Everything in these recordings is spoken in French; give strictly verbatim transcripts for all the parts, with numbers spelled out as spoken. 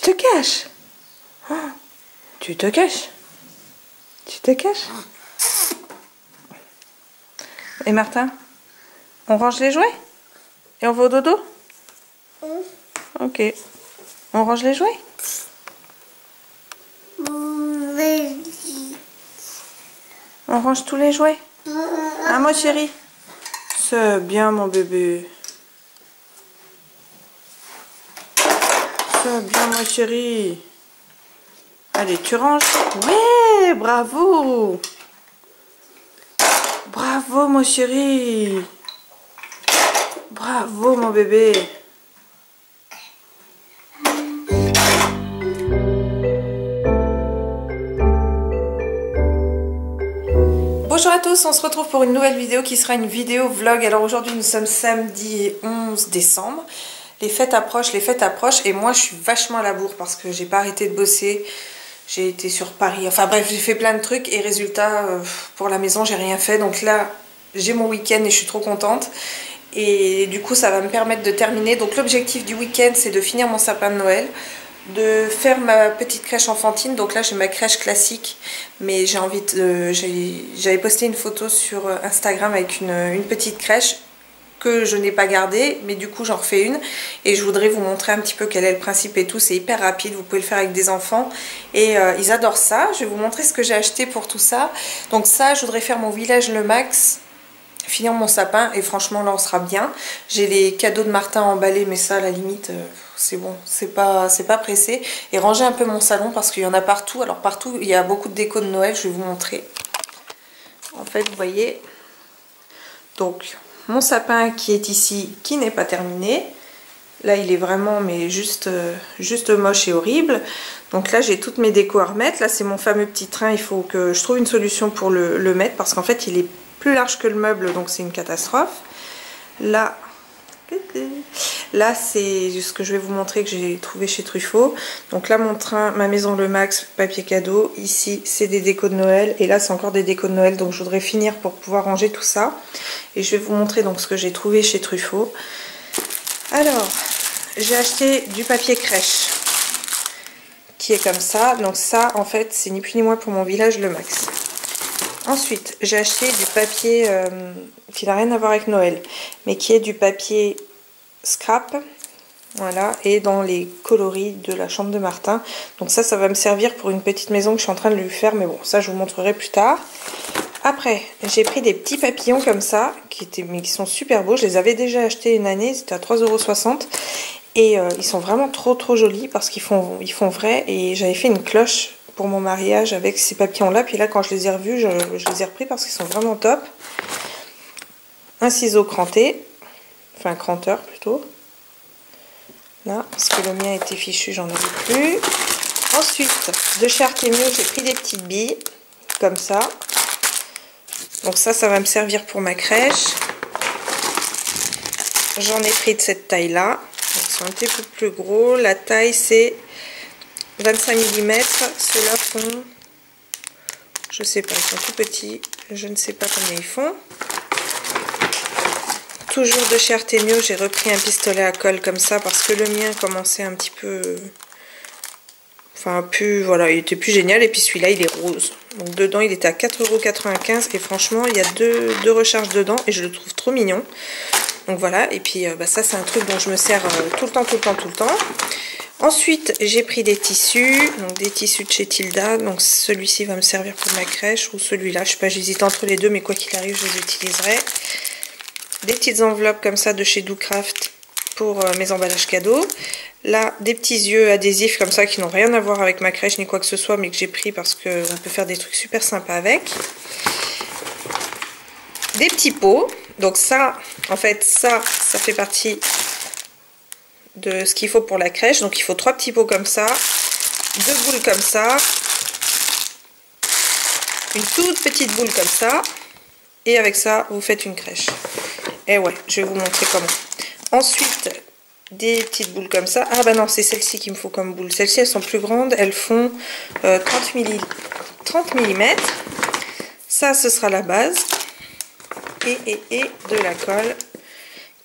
te caches? Oh, tu te caches? Tu te caches? Et Martin? On range les jouets? Et on va au dodo? Ok. On range les jouets? On range tous les jouets? Ah, moi chérie? C'est bien mon bébé. C'est bien ma chérie. Allez, tu ranges? Ouais, bravo. Bravo mon chéri. Bravo mon bébé. Bonjour à tous, on se retrouve pour une nouvelle vidéo qui sera une vidéo vlog. Alors aujourd'hui nous sommes samedi onze décembre. Les fêtes approchent, les fêtes approchent et moi je suis vachement à la bourre parce que j'ai pas arrêté de bosser. J'ai été sur Paris, enfin bref j'ai fait plein de trucs et résultat euh, pour la maison j'ai rien fait. Donc là j'ai mon week-end et je suis trop contente. Et du coup ça va me permettre de terminer. Donc l'objectif du week-end c'est de finir mon sapin de Noël, de faire ma petite crèche enfantine. Donc là j'ai ma crèche classique, mais j'ai envie de... J'avais posté une photo sur Instagram avec une, une petite crèche que je n'ai pas gardée, mais du coup j'en refais une et je voudrais vous montrer un petit peu quel est le principe et tout. C'est hyper rapide, vous pouvez le faire avec des enfants et euh, ils adorent ça. Je vais vous montrer ce que j'ai acheté pour tout ça. Donc ça, je voudrais faire mon village le max, finir mon sapin et franchement là on sera bien. J'ai les cadeaux de Martin emballés, mais ça à la limite euh, c'est bon, c'est pas, c'est pas pressé. Et ranger un peu mon salon parce qu'il y en a partout. Alors partout il y a beaucoup de déco de Noël, je vais vous montrer. En fait vous voyez, donc mon sapin qui est ici, qui n'est pas terminé. Là il est vraiment mais juste, euh, juste moche et horrible. Donc là j'ai toutes mes décos à remettre. Là c'est mon fameux petit train, il faut que je trouve une solution pour le, le mettre parce qu'en fait il est plus large que le meuble, donc c'est une catastrophe. Là, là c'est ce que je vais vous montrer que j'ai trouvé chez Truffaut. Donc là mon train, ma maison le max, papier cadeau. Ici c'est des décos de Noël et là c'est encore des décos de Noël. Donc je voudrais finir pour pouvoir ranger tout ça. Et je vais vous montrer donc ce que j'ai trouvé chez Truffaut. Alors j'ai acheté du papier crèche qui est comme ça. Donc ça en fait c'est ni plus ni moins pour mon village le max. Ensuite, j'ai acheté du papier euh, qui n'a rien à voir avec Noël, mais qui est du papier scrap, voilà, et dans les coloris de la chambre de Martin. Donc ça, ça va me servir pour une petite maison que je suis en train de lui faire, mais bon, ça je vous montrerai plus tard. Après, j'ai pris des petits papillons comme ça, qui étaient, mais qui sont super beaux. Je les avais déjà achetés une année, c'était à trois euros soixante. Et euh, ils sont vraiment trop trop jolis parce qu'ils font, ils font vrai. Et j'avais fait une cloche pour mon mariage avec ces papillons là, puis là quand je les ai revus je, je les ai repris parce qu'ils sont vraiment top. Un ciseau cranté, enfin cranteur plutôt, là parce que le mien était fichu, j'en avais plus. Ensuite de chez Artemio j'ai pris des petites billes comme ça, donc ça ça va me servir pour ma crèche. J'en ai pris de cette taille là, ils sont un petit peu plus gros, la taille c'est vingt-cinq millimètres, ceux-là font, je sais pas, ils sont tout petits, je ne sais pas combien ils font. Toujours de chez Artemio, j'ai repris un pistolet à colle comme ça parce que le mien commençait un petit peu, enfin plus, voilà, il était plus génial. Et puis celui-là il est rose, donc dedans il était à quatre euros quatre-vingt-quinze et franchement il y a deux, deux recharges dedans et je le trouve trop mignon. Donc voilà, et puis euh, bah, ça c'est un truc dont je me sers euh, tout le temps, tout le temps, tout le temps. Ensuite, j'ai pris des tissus, donc des tissus de chez Tilda. Donc celui-ci va me servir pour ma crèche ou celui-là. Je sais pas, j'hésite entre les deux, mais quoi qu'il arrive, je les utiliserai. Des petites enveloppes comme ça de chez Doocraft pour euh, mes emballages cadeaux. Là, des petits yeux adhésifs comme ça qui n'ont rien à voir avec ma crèche ni quoi que ce soit, mais que j'ai pris parce qu'on peut faire des trucs super sympas avec. Des petits pots. Donc ça, en fait, ça, ça fait partie de ce qu'il faut pour la crèche. Donc il faut trois petits pots comme ça, deux boules comme ça, une toute petite boule comme ça, et avec ça vous faites une crèche. Et ouais, je vais vous montrer comment. Ensuite des petites boules comme ça. Ah bah non, c'est celle-ci qu'il me faut comme boule. Celles-ci elles sont plus grandes, elles font euh, trente millimètres. Ça ce sera la base et, et, et de la colle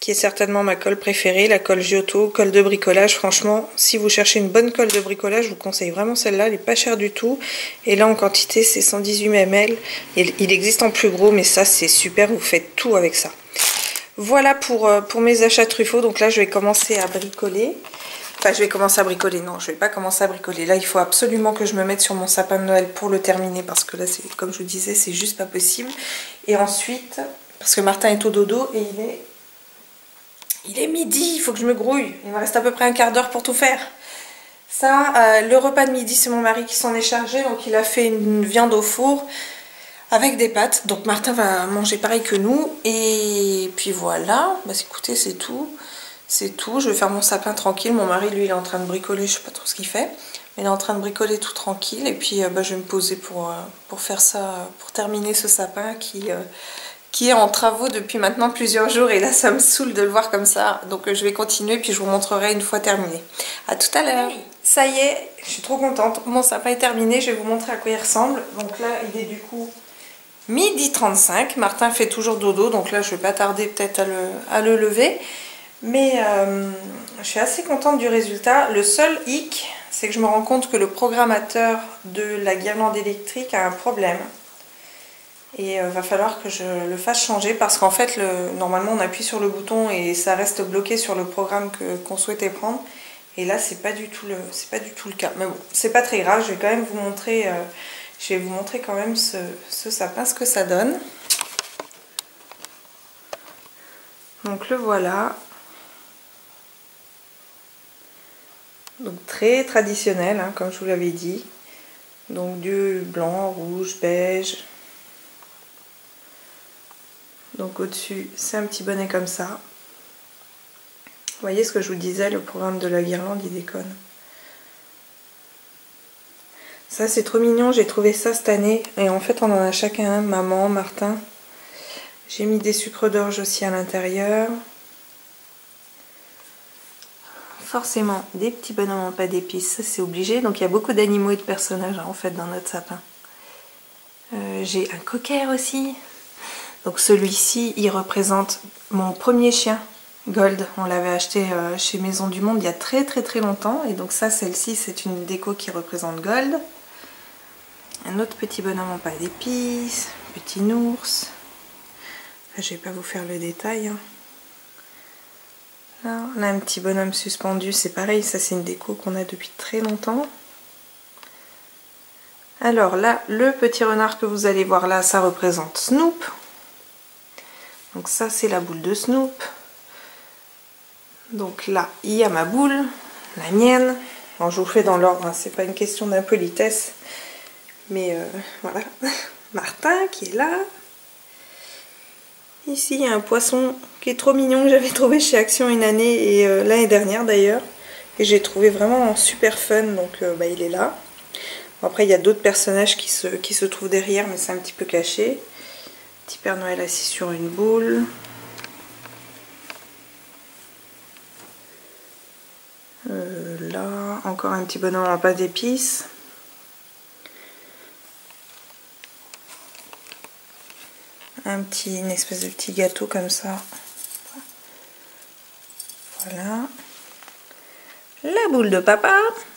qui est certainement ma colle préférée, la colle Giotto, colle de bricolage. Franchement, si vous cherchez une bonne colle de bricolage, je vous conseille vraiment celle-là, elle n'est pas chère du tout. Et là, en quantité, c'est cent dix-huit millilitres. Il, il existe en plus gros, mais ça, c'est super, vous faites tout avec ça. Voilà pour, pour mes achats Truffaut. Donc là, je vais commencer à bricoler. Enfin, je vais commencer à bricoler. Non, je vais pas commencer à bricoler. Là, il faut absolument que je me mette sur mon sapin de Noël pour le terminer. Parce que là, c'est comme je vous disais, c'est juste pas possible. Et ensuite, parce que Martin est au dodo et il est... Il est midi, il faut que je me grouille. Il me reste à peu près un quart d'heure pour tout faire. Ça, euh, le repas de midi, c'est mon mari qui s'en est chargé. Donc, il a fait une viande au four avec des pâtes. Donc, Martin va manger pareil que nous. Et puis voilà. Bah, écoutez, c'est tout. C'est tout. Je vais faire mon sapin tranquille. Mon mari, lui, il est en train de bricoler. Je sais pas trop ce qu'il fait. Mais il est en train de bricoler tout tranquille. Et puis, euh, bah, je vais me poser pour, euh, pour faire ça, pour terminer ce sapin qui... Euh, qui est en travaux depuis maintenant plusieurs jours et là ça me saoule de le voir comme ça, donc je vais continuer puis je vous montrerai une fois terminé. À tout à l'heure. Ça y est, je suis trop contente, mon sapin est terminé, je vais vous montrer à quoi il ressemble. Donc là il est du coup midi trente-cinq, Martin fait toujours dodo, donc là je vais pas tarder peut-être à le, à le lever, mais euh, je suis assez contente du résultat. Le seul hic, c'est que je me rends compte que le programmateur de la guirlande électrique a un problème. Et il euh, va falloir que je le fasse changer parce qu'en fait, le, normalement, on appuie sur le bouton et ça reste bloqué sur le programme que, qu'on souhaitait prendre. Et là, c'est pas du tout le, c'est pas du tout le cas. Mais bon, c'est pas très grave. Je vais quand même vous montrer, euh, je vais vous montrer quand même ce, ce sapin, ce que ça donne. Donc le voilà. Donc très traditionnel, hein, comme je vous l'avais dit. Donc du blanc, rouge, beige. Donc au-dessus, c'est un petit bonnet comme ça. Vous voyez ce que je vous disais, le programme de la guirlande, il déconne. Ça, c'est trop mignon, j'ai trouvé ça cette année. Et en fait, on en a chacun un, maman, Martin. J'ai mis des sucres d'orge aussi à l'intérieur. Forcément, des petits bonhommes en pâte d'épices, ça c'est obligé. Donc il y a beaucoup d'animaux et de personnages hein, en fait dans notre sapin. Euh, j'ai un cocker aussi. Donc celui-ci, il représente mon premier chien, Gold. On l'avait acheté euh, chez Maison du Monde il y a très très très longtemps. Et donc ça, celle-ci, c'est une déco qui représente Gold. Un autre petit bonhomme en pâte d'épices, petit ours. Là, je vais pas vous faire le détail. Hein. Là, on a un petit bonhomme suspendu, c'est pareil, ça c'est une déco qu'on a depuis très longtemps. Alors là, le petit renard que vous allez voir là, ça représente Snoop. Donc ça, c'est la boule de Snoop. Donc là, il y a ma boule, la mienne. Alors, je vous fais dans l'ordre, hein, c'est pas une question d'impolitesse. Mais euh, voilà. Martin qui est là. Ici, il y a un poisson qui est trop mignon que j'avais trouvé chez Action une année et euh, l'année dernière d'ailleurs. Et j'ai trouvé vraiment super fun, donc euh, bah, il est là. Bon, après, il y a d'autres personnages qui se, qui se trouvent derrière, mais c'est un petit peu caché. Petit Père Noël assis sur une boule. Euh, là, encore un petit bonhomme en pâte d'épices. Un petit, une espèce de petit gâteau comme ça. Voilà. La boule de papa.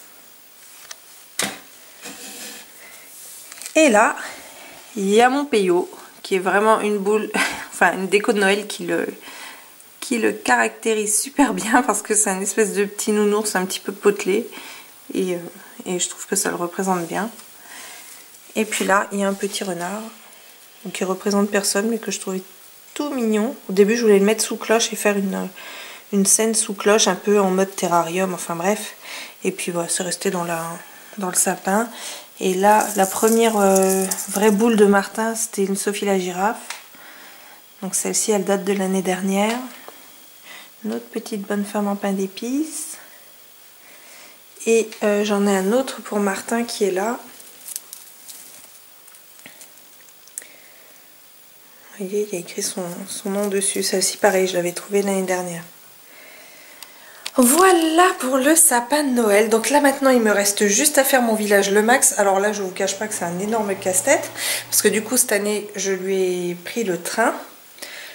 Et là, il y a mon Peyo, qui est vraiment une boule, enfin une déco de Noël qui le, qui le caractérise super bien parce que c'est un espèce de petit nounours un petit peu potelé. Et, euh, et je trouve que ça le représente bien. Et puis là, il y a un petit renard. Donc, qui représente personne mais que je trouvais tout mignon. Au début je voulais le mettre sous cloche et faire une, une scène sous cloche un peu en mode terrarium, enfin bref. Et puis voilà, c'est resté dans, la, dans le sapin. Et là, la première euh, vraie boule de Martin, c'était une Sophie la girafe. Donc celle-ci, elle date de l'année dernière. Une autre petite bonne femme en pain d'épices. Et euh, j'en ai un autre pour Martin qui est là. Vous voyez, il y a écrit son, son nom dessus. Celle-ci, pareil, je l'avais trouvée l'année dernière. Voilà pour le sapin de Noël. Donc là, maintenant, il me reste juste à faire mon village Le Max. Alors là, je ne vous cache pas que c'est un énorme casse-tête. Parce que du coup, cette année, je lui ai pris le train.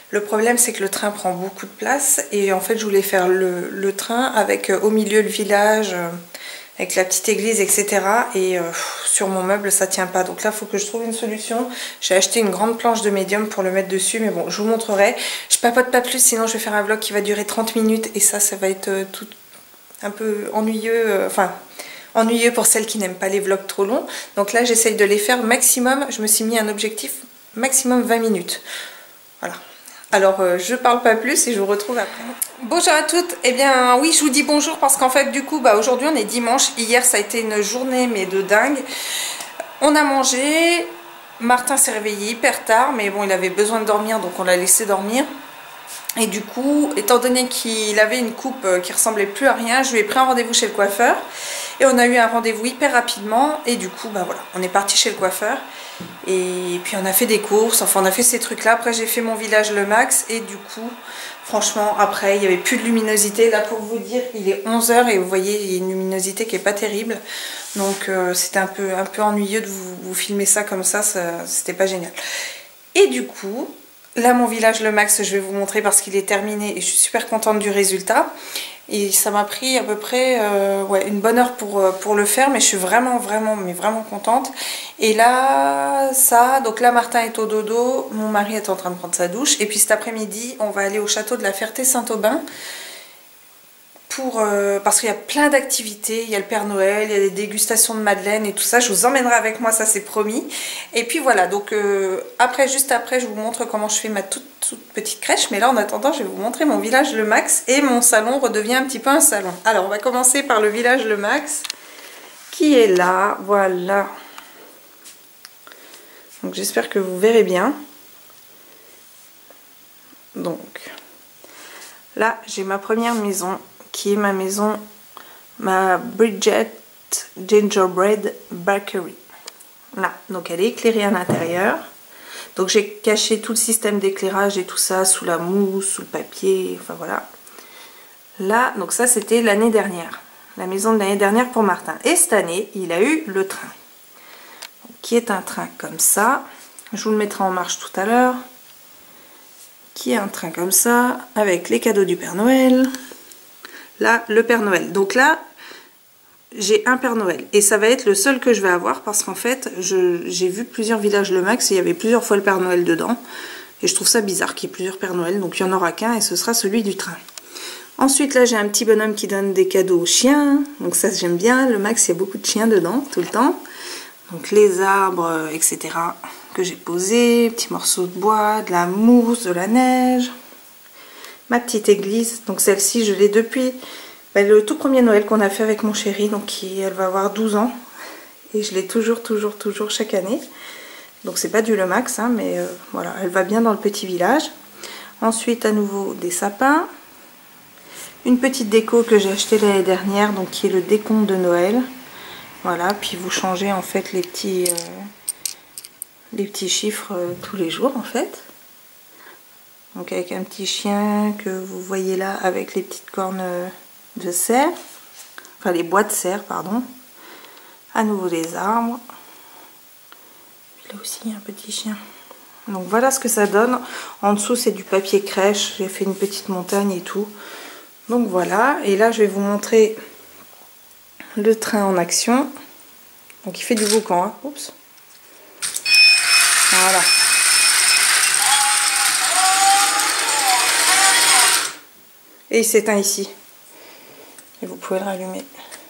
Le problème c'est que le train prend beaucoup de place et en fait je voulais faire le, le train avec euh, au milieu le village, euh, avec la petite église, et cetera. Et euh, sur mon meuble ça tient pas. Donc là il faut que je trouve une solution. J'ai acheté une grande planche de médium pour le mettre dessus, mais bon je vous montrerai. Je papote pas plus sinon je vais faire un vlog qui va durer trente minutes et ça ça va être euh, tout un peu ennuyeux, euh, enfin ennuyeux pour celles qui n'aiment pas les vlogs trop longs. Donc là j'essaye de les faire maximum, je me suis mis un objectif maximum vingt minutes. Voilà. Alors euh, je parle pas plus et je vous retrouve après. Bonjour à toutes. Eh bien oui, je vous dis bonjour parce qu'en fait du coup bah aujourd'hui on est dimanche. Hier ça a été une journée mais de dingue. On a mangé, Martin s'est réveillé hyper tard mais bon il avait besoin de dormir donc on l'a laissé dormir. Et du coup, étant donné qu'il avait une coupe qui ressemblait plus à rien, je lui ai pris un rendez-vous chez le coiffeur. Et on a eu un rendez-vous hyper rapidement. Et du coup, bah voilà, on est parti chez le coiffeur. Et puis on a fait des courses, enfin on a fait ces trucs-là. Après j'ai fait mon village le max. Et du coup, franchement, après il n'y avait plus de luminosité. Là pour vous dire, il est onze heures et vous voyez, il y a une luminosité qui n'est pas terrible. Donc euh, c'était un peu, un peu ennuyeux de vous, vous filmer ça comme ça, ça c'était pas génial. Et du coup... Là mon village le max je vais vous montrer parce qu'il est terminé et je suis super contente du résultat. Et ça m'a pris à peu près euh, ouais, une bonne heure pour, pour le faire, mais je suis vraiment vraiment mais vraiment contente. Et là ça, donc là Martin est au dodo, mon mari est en train de prendre sa douche. Et puis cet après-midi on va aller au château de la Ferté-Saint-Aubin. Pour, euh, parce qu'il y a plein d'activités, il y a le Père Noël, il y a des dégustations de madeleine et tout ça, je vous emmènerai avec moi, ça c'est promis. Et puis voilà, donc euh, après, juste après, je vous montre comment je fais ma toute, toute petite crèche, mais là en attendant, je vais vous montrer mon village le max et mon salon redevient un petit peu un salon. Alors on va commencer par le village le max, qui est là, voilà. Donc j'espère que vous verrez bien. Donc là, j'ai ma première maison, qui est ma maison, ma Bridget Gingerbread Bakery. Là, donc elle est éclairée à l'intérieur. Donc j'ai caché tout le système d'éclairage et tout ça sous la mousse, sous le papier, enfin voilà. Là, donc ça c'était l'année dernière, la maison de l'année dernière pour Martin. Et cette année, il a eu le train, donc, qui est un train comme ça. Je vous le mettrai en marche tout à l'heure. Qui est un train comme ça, avec les cadeaux du Père Noël. Là, le Père Noël. Donc là, j'ai un Père Noël. Et ça va être le seul que je vais avoir parce qu'en fait, j'ai vu plusieurs villages le max et il y avait plusieurs fois le Père Noël dedans. Et je trouve ça bizarre qu'il y ait plusieurs Père Noël. Donc il n'y en aura qu'un et ce sera celui du train. Ensuite, là, j'ai un petit bonhomme qui donne des cadeaux aux chiens. Donc ça, j'aime bien. Le max, il y a beaucoup de chiens dedans, tout le temps. Donc les arbres, et cetera que j'ai posés. Petits morceaux de bois, de la mousse, de la neige. Ma petite église, donc celle-ci je l'ai depuis ben, le tout premier Noël qu'on a fait avec mon chéri, donc qui, elle va avoir douze ans et je l'ai toujours toujours toujours chaque année, donc c'est pas du le max hein, mais euh, voilà, elle va bien dans le petit village. Ensuite à nouveau des sapins, une petite déco que j'ai acheté l'année dernière, donc qui est le décompte de Noël, voilà, puis vous changez en fait les petits euh, les petits chiffres euh, tous les jours en fait. Donc avec un petit chien que vous voyez là avec les petites cornes de cerf, enfin les bois de cerf pardon. À nouveau des arbres. Puis là aussi un petit chien. Donc voilà ce que ça donne. En dessous c'est du papier crèche, j'ai fait une petite montagne et tout. Donc voilà, et là je vais vous montrer le train en action. Donc il fait du boucan, hein. Oups. Voilà. Et il s'éteint ici. Et vous pouvez le rallumer.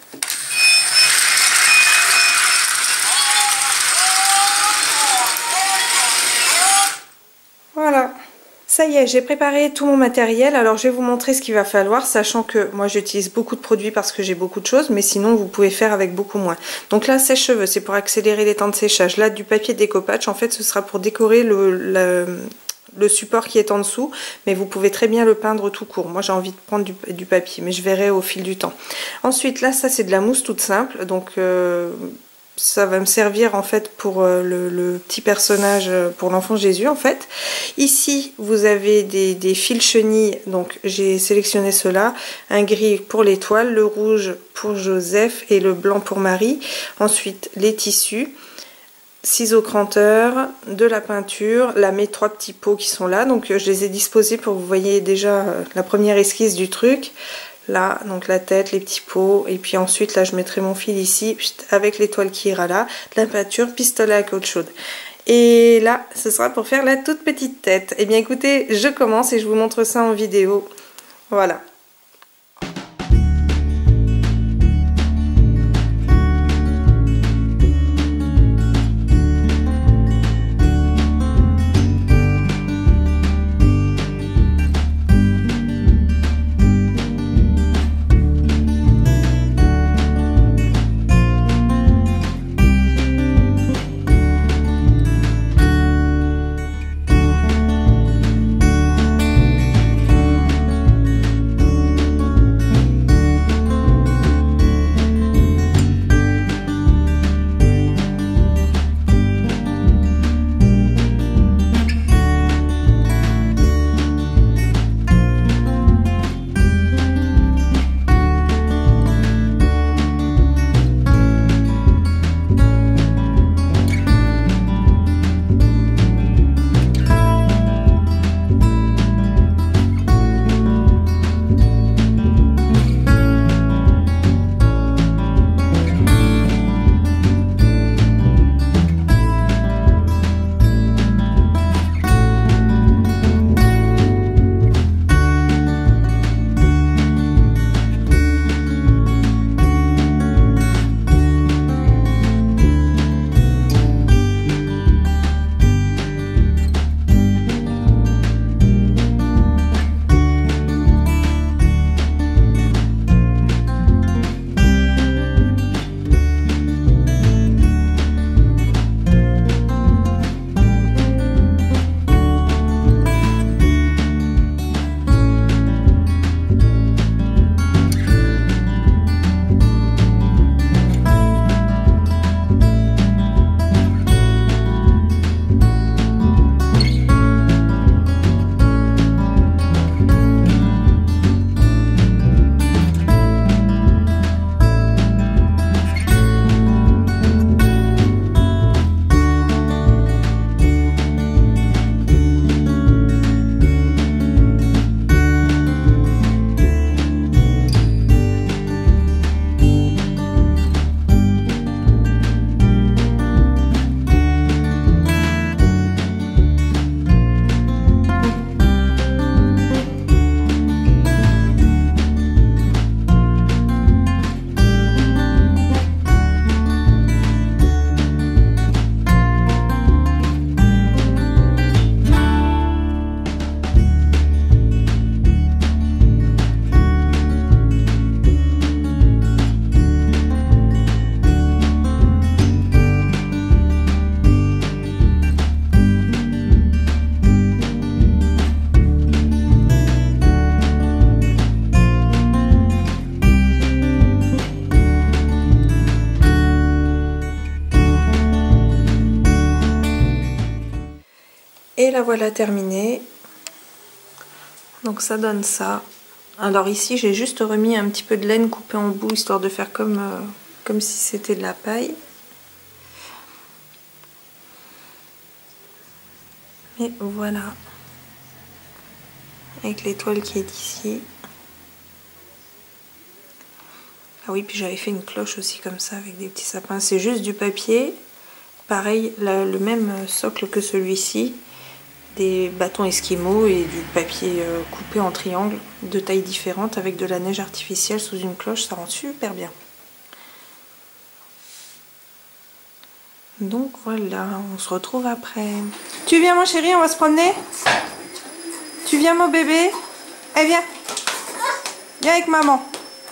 Voilà. Ça y est, j'ai préparé tout mon matériel. Alors je vais vous montrer ce qu'il va falloir, sachant que moi j'utilise beaucoup de produits parce que j'ai beaucoup de choses, mais sinon vous pouvez faire avec beaucoup moins. Donc là, sèche-cheveux, c'est pour accélérer les temps de séchage. Là, du papier découpage, en fait, ce sera pour décorer le... le le support qui est en dessous, mais vous pouvez très bien le peindre tout court. Moi j'ai envie de prendre du, du papier, mais je verrai au fil du temps. Ensuite là, ça c'est de la mousse toute simple, donc euh, ça va me servir en fait pour euh, le, le petit personnage, pour l'enfant Jésus en fait. Ici vous avez des, des fils chenilles, donc j'ai sélectionné cela, un gris pour l'étoile, le rouge pour Joseph et le blanc pour Marie. Ensuite les tissus, ciseaux cranteurs, de la peinture, là mes trois petits pots qui sont là, donc je les ai disposés pour que vous voyez déjà la première esquisse du truc. Là, donc la tête, les petits pots, et puis ensuite là je mettrai mon fil ici, avec l'étoile qui ira là, de la peinture, pistolet à colle chaude. Et là, ce sera pour faire la toute petite tête. Et bien écoutez, je commence et je vous montre ça en vidéo. Voilà. Et la voilà terminée. Donc ça donne ça. Alors ici j'ai juste remis un petit peu de laine coupée en bout, histoire de faire comme, euh, comme si c'était de la paille. Et voilà. Avec l'étoile qui est ici. Ah oui, puis j'avais fait une cloche aussi comme ça avec des petits sapins. C'est juste du papier. Pareil, la, le même socle que celui-ci. Des bâtons esquimaux et du papier euh, coupé en triangle de tailles différentes avec de la neige artificielle sous une cloche. Ça rend super bien. Donc voilà, on se retrouve après. Tu viens mon chéri, on va se promener? Tu viens mon bébé? Eh viens. Viens avec maman.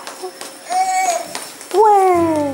Ouais.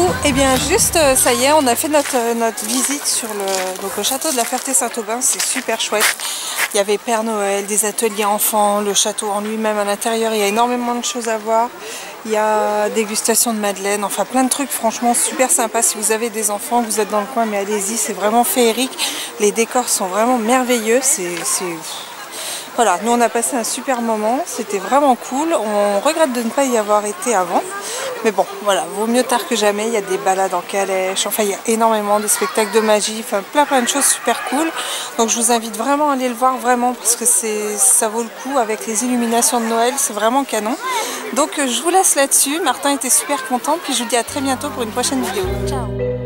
Et bien juste, euh, ça y est, on a fait notre, euh, notre visite sur le, donc, le château de la Ferté-Saint-Aubin. C'est super chouette. Il y avait Père Noël, des ateliers enfants, le château en lui-même à l'intérieur. Il y a énormément de choses à voir. Il y a dégustation de madeleine, enfin plein de trucs franchement super sympas. Si vous avez des enfants, vous êtes dans le coin, mais allez-y, c'est vraiment féerique. Les décors sont vraiment merveilleux. C'est... Voilà, nous on a passé un super moment, c'était vraiment cool. On regrette de ne pas y avoir été avant. Mais bon, voilà, vaut mieux tard que jamais. Il y a des balades en calèche, enfin il y a énormément de spectacles de magie, enfin plein plein de choses super cool. Donc je vous invite vraiment à aller le voir vraiment parce que c'est, ça vaut le coup avec les illuminations de Noël, c'est vraiment canon. Donc je vous laisse là-dessus. Martin était super content, puis je vous dis à très bientôt pour une prochaine vidéo. Ciao!